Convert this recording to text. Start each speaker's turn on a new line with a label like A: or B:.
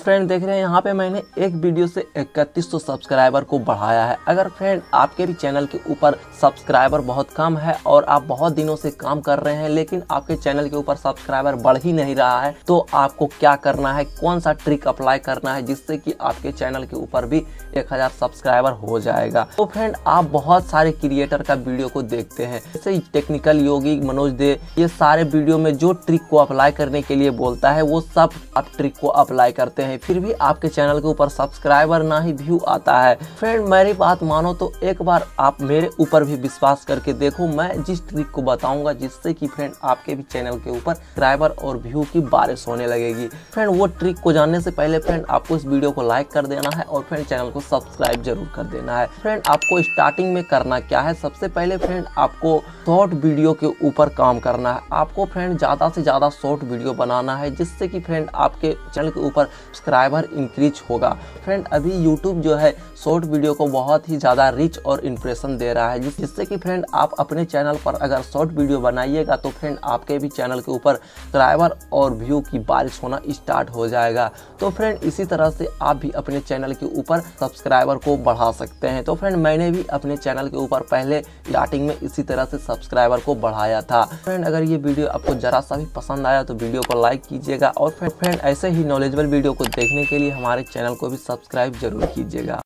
A: Friend देख रहे हैं यहाँ पे मैंने एक वीडियो से 3100 सब्सक्राइबर को बढ़ाया है। अगर फ्रेंड आपके भी चैनल के ऊपर सब्सक्राइबर बहुत कम है और आप बहुत दिनों से काम कर रहे हैं लेकिन आपके चैनल के ऊपर सब्सक्राइबर बढ़ ही नहीं रहा है, तो आपको क्या करना है, कौन सा ट्रिक अप्लाई करना है जिससे कि आपके चैनल के ऊपर भी 1000 सब्सक्राइबर हो जाएगा। तो फ्रेंड आप बहुत सारे क्रिएटर का वीडियो को देखते हैं, जैसे टेक्निकल योगी, मनोज दे, ये सारे वीडियो में जो ट्रिक को अप्लाई करने के लिए बोलता है वो सब आप ट्रिक को अप्लाई करते हैं, फिर भी आपके चैनल के ऊपर सब्सक्राइबर ना ही व्यू आता है। फ्रेंड मेरी बात मानो तो एक बार आप मेरे ऊपर भी विश्वास करके देखो, मैं जिस ट्रिक को बताऊंगा जिससे कि फ्रेंड आपके भी चैनल के ऊपर सब्सक्राइबर और व्यू की बारिश होने लगेगी। फ्रेंड वो ट्रिक को जानने से पहले फ्रेंड आपको इस वीडियो को लाइक कर देना है और फ्रेंड चैनल को सब्सक्राइब जरूर कर देना है। फ्रेंड आपको स्टार्टिंग में करना क्या है, सबसे पहले फ्रेंड आपको शॉर्ट वीडियो के ऊपर काम करना है। आपको फ्रेंड ज़्यादा से ज़्यादा शॉर्ट वीडियो बनाना है जिससे कि फ्रेंड आपके चैनल के ऊपर सब्सक्राइबर इंक्रीज होगा। फ्रेंड अभी यूट्यूब जो है शॉर्ट वीडियो को बहुत ही ज़्यादा रिच और इंप्रेशन दे रहा है, जिससे कि फ्रेंड आप अपने चैनल पर अगर शॉर्ट वीडियो बनाइएगा तो फ्रेंड आपके भी चैनल के ऊपर सब्सक्राइबर और व्यू की बारिश होना स्टार्ट हो जाएगा। तो फ्रेंड इसी तरह से आप भी अपने चैनल के ऊपर सब्सक्राइबर को बढ़ा सकते हैं। तो फ्रेंड मैंने भी अपने चैनल के ऊपर पहले स्टार्टिंग में इसी तरह से सब्सक्राइबर को बढ़ाया था। फ्रेंड अगर ये वीडियो आपको जरा सा भी पसंद आया तो वीडियो को लाइक कीजिएगा और फ्रेंड ऐसे ही नॉलेजेबल वीडियो को देखने के लिए हमारे चैनल को भी सब्सक्राइब जरूर कीजिएगा।